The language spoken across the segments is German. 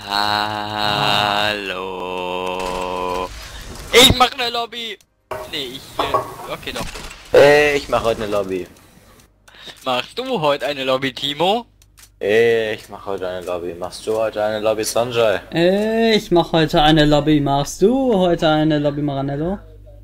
Hallo. Ich mach eine Lobby. Nee, okay, doch. Ich mach heute eine Lobby. Machst du heute eine Lobby, Timo? Ich mach heute eine Lobby. Machst du heute eine Lobby, Sanjay? Ich mach heute eine Lobby. Machst du heute eine Lobby, Maranello?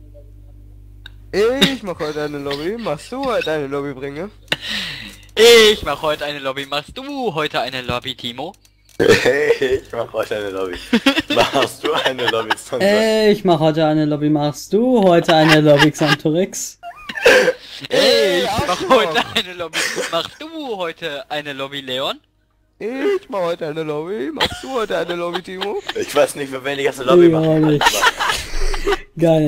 Ich mach heute eine Lobby. Machst du heute eine Lobby, Bringe? Ich mach heute eine Lobby. Machst du heute eine Lobby, Timo? Ich mach heute eine Lobby. Machst du eine Lobby, Sanjay? Ich mach heute eine Lobby. Machst du heute eine Lobby, Xantorix? Ich mach heute eine Lobby. Machst du heute eine Lobby, Leon? Ich mach heute eine Lobby. Machst du heute eine Lobby, Timo? Ich weiß nicht, für wen ich jetzt eine Lobby mache. Nicht. Geil.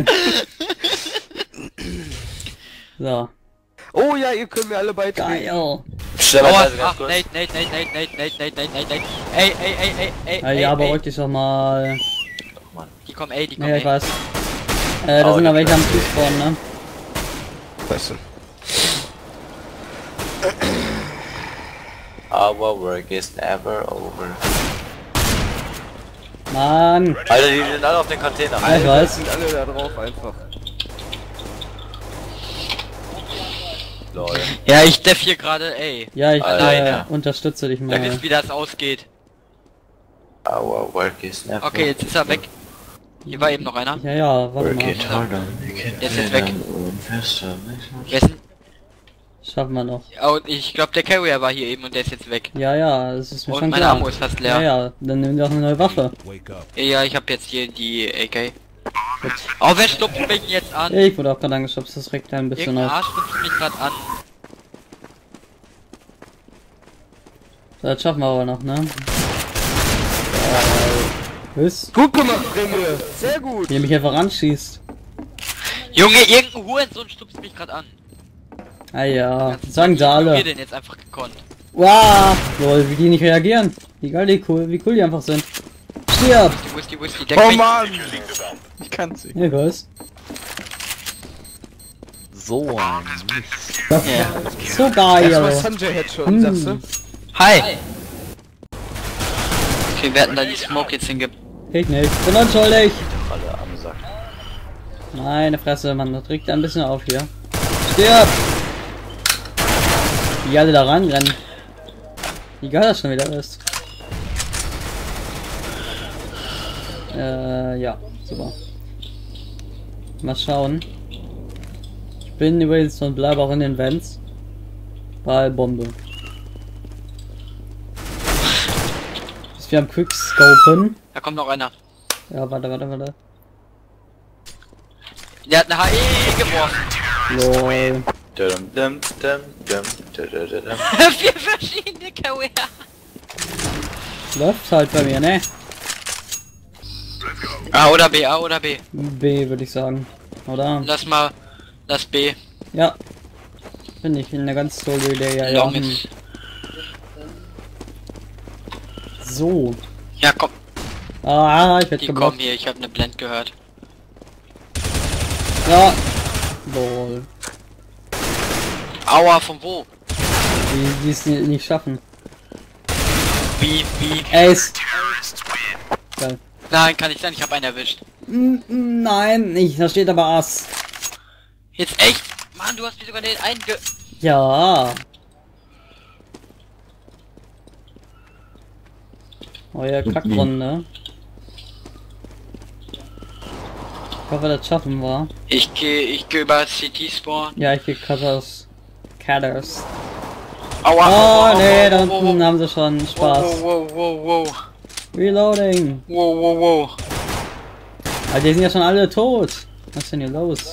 So. Oh ja, ihr könnt mir alle beitreten. Geil. Nate. Ey, Ja, beruhig dich doch mal. Die kommen, die kommen, Ja, ich weiß. Da sind ja welche am Tisch vorne, ne? Weißt du. Our work is never over. Mann. Alter, die sind alle auf den Container. Ja, ich weiß. Sind alle da drauf einfach. Lol. Ja, ich def hier gerade, ey. Ja, ich Alleine. unterstütze dich Ihr mal. wisst, wie das ausgeht. Our work is never over. Okay, jetzt ist er weg. Hier war eben noch einer. Ja, ja, warte Work mal. it harder. Der ist jetzt weg. Fester. Wer ist denn? Schaffen wir noch. Oh, ich glaube der Carrier war hier eben und der ist jetzt weg. Ja, ja, das ist mir Und schon meine klar. Ammo ist fast Ja, leer. ja, dann nimm doch eine neue Waffe. Ja, ich habe jetzt hier die AK. Gut. Oh, wer stupst mich jetzt an? Ich wurde auch gerade angeschubst, das regt ein bisschen Irgendein auf. Arsch stupst mich gerade an. So, das schaffen wir aber noch, ne? Was? Gut gemacht, Bringe. Sehr gut. Wie er mich einfach anschießt. Junge, irgendein Hurensohn stupst mich gerade an. Ah ja, Ganz sagen sie Wir alle. den jetzt einfach gekonnt. Wow, lol, wie die nicht reagieren. Egal, wie cool die einfach sind. Stirb! Whisky, deck Oh mich. Mann. Ich kann's nicht. Ja, ich weiß. So ein Das Ja. so Erstmal geil. Sanjay Headshot, sagst du? Hi. Okay, wir hatten da die Smoke jetzt hinge... Ich nicht. Bin unschuldig. Alle am Sack. Meine Fresse, Mann, das regt ein bisschen auf hier. Stirb! Wie alle da ranrennen. Wie geil das schon wieder ist. Ja, super. Mal schauen. Ich bin übrigens und bleibe auch in den Vents. Bei Bombe. Bis wir am Quickscopen. Da kommt noch einer. Ja, warte. Der hat eine HE geworfen. Lol. Vier verschiedene Carrier. Läuft halt bei mir, ne? A oder B, A oder B. B würde ich sagen. Oder? Lass B. Ja. Finde ich eine ganz tolle Idee, ja. Long ist. So. Ja, komm. Ah, ich werde Die kommen geblockt. hier, ich habe eine Blend gehört. Ja. Lol. Aua, von wo? Die es nicht schaffen. Wie? Ace. Geil. Nein, kann nicht sein, ich habe einen erwischt. Nein, nicht. Da steht aber Ass. Jetzt echt? Mann, du hast mir sogar den einen Ja. Oh ja, Kackrunde. Ich hoffe, das schaffen wir. Ich geh über CT Spawn. Ja, ich gehe Cutters. Aua, Oh nee, da unten haben sie schon Spaß. Wow. Reloading. Wow. Aber die sind ja schon alle tot. Was ist denn hier los?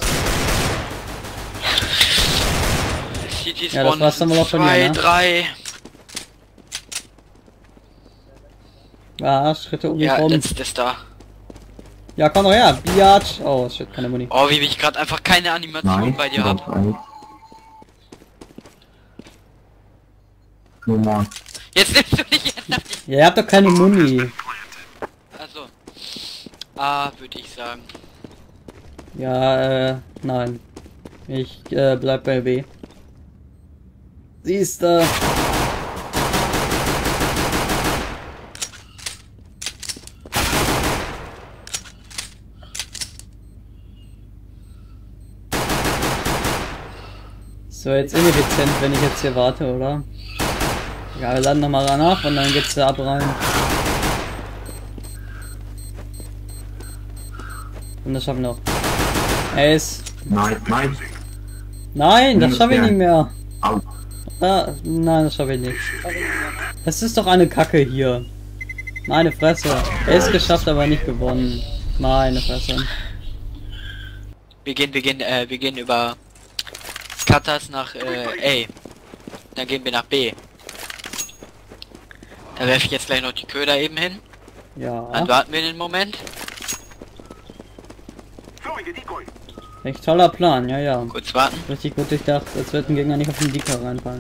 CT Ja, das Spawn war's dann wohl auch von dir, 2, ne? 3. Ah, Schritte um mich Ja, rum. letztes da. Ja, komm doch her. Biatch. Oh, shit, keine Muni. Oh, wie ich gerade einfach keine Animation bei dir hab. Jetzt nimmst du dich jetzt nach die... Ja, ihr habt doch keine Muni. Also. A, würde ich sagen. Ja, nein. Ich bleib bei B. Siehste. So, jetzt ineffizient, wenn ich jetzt hier warte, oder? Ja, wir laden nochmal nach und dann geht's da ab rein. Und das schaffen wir noch. Ace. Nein, nein. Nein, das schaffe ich nicht mehr. Au. Ah, nein, das schaffe ich nicht. Das ist doch eine Kacke hier. Meine Fresse. Ace geschafft, aber nicht gewonnen. Meine Fresse. Wir gehen über Katas nach A. Dann gehen wir nach B. Da werfe ich jetzt gleich noch die Köder eben hin. Dann Ja, warten wir den Moment. echt toller Plan, ja, ja. Kurz warten. Richtig gut durchdacht, als wird ein Gegner nicht auf den Dicker reinfallen.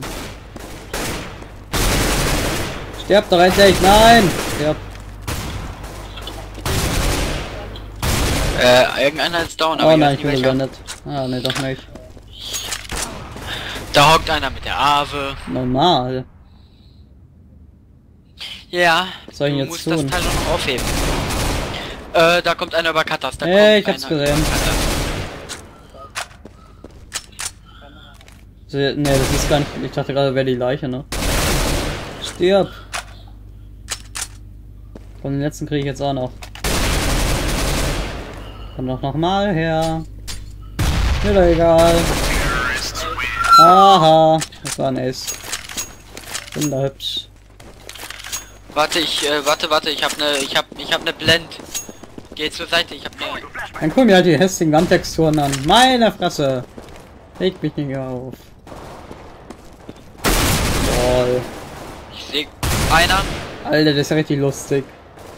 Stirb doch endlich, nein! Stirb. Irgendeiner ist down, aber Oh ich weiß nein, nicht ich bin welcher. gelandet. Ah, ne, doch nicht. Da hockt einer mit der Ave. Normal. Ja, Was soll ich du jetzt musst tun? das Teil noch aufheben. Da kommt einer über Katas. Da Hey, ich kommt hab's einer gesehen. über Katas. Ne, das ist gar nicht. Ich dachte gerade, wäre die Leiche, ne? Stirb! Von den letzten kriege ich jetzt auch noch. Komm doch noch mal her. Mir doch egal. Aha, das war ein Ace. Bin da hübsch. Warte, warte, ich hab ne Blend. Geh zur Seite, ich hab ne... Dann guck mir halt die hässlichen Wandtexturen an. Meine Fresse! Regt mich nicht auf. Lol. Ich seh einer. Alter, das ist ja richtig lustig.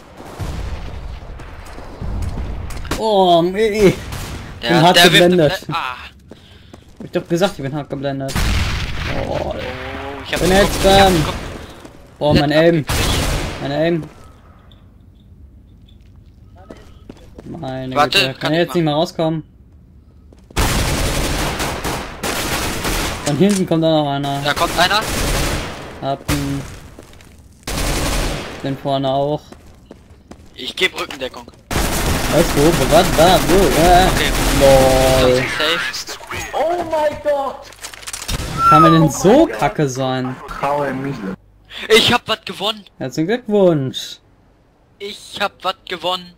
Oh, nee. bin hart wirft ne geblendet. Blend. Ah. Hab ich doch gesagt, ich bin hart geblendet. Oh, Oh, ich hab Bin geguckt, jetzt ich hab dran. geguckt. oh mein Blend Aim. abgekriegt. Mein Aim. Meine Warte, Güte. kann Kann er ich jetzt nicht mehr rauskommen? Von hinten kommt auch noch einer. Da kommt einer. Hab ihn. Den vorne auch. Ich gebe Rückendeckung. Was, wo? Was? Da? Wo? Okay. Lol. Das ist safe. Wie kann man denn so kacke sein? Traue mich. Ich hab was gewonnen. Herzlichen Glückwunsch. Ich hab was gewonnen.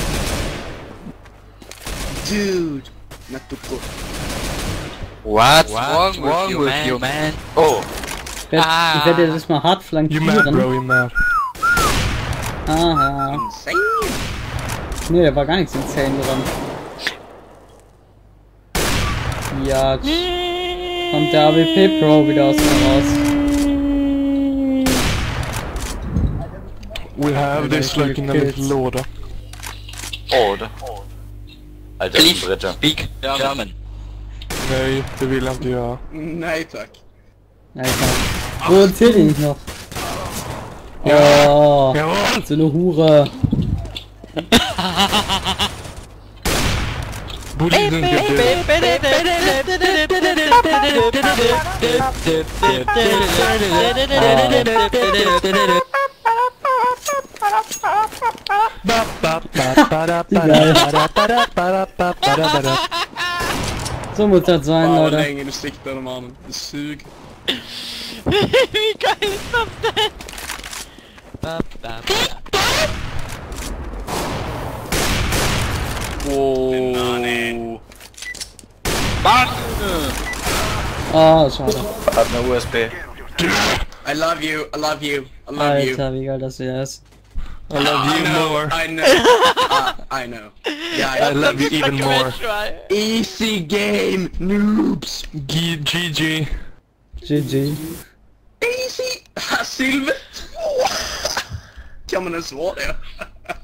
Dude. Not too good. What's wrong with you, man? Oh, Ich werde das mal hart flankieren. you mad. Aha. Insane. Nee, da war gar nichts insane dran. Ja, kommt der AWP Pro wieder aus mir raus. We have this like in a little låda. oh, da. Alter, das ist ein Please Dritter. speak German. Nej, det vill jag inte göra. Nej tack. Alter. Wo erzähl ich noch? Oh, Jawohl! so eine Hure. Polisen ska dö. So muss das sein, Fan vad Leute. länge du siktade mannen. Det sug. Wie geil ist das denn? Wow. Oh, schade. Hat eine USB. I love you, I love you, I love you. Alter, wie geil das hier ist. I love you more. I know. I know. Yeah, I love you even more. Easy game, noobs. GG. GG. Easy. Silver 2. Kan man ens vara det?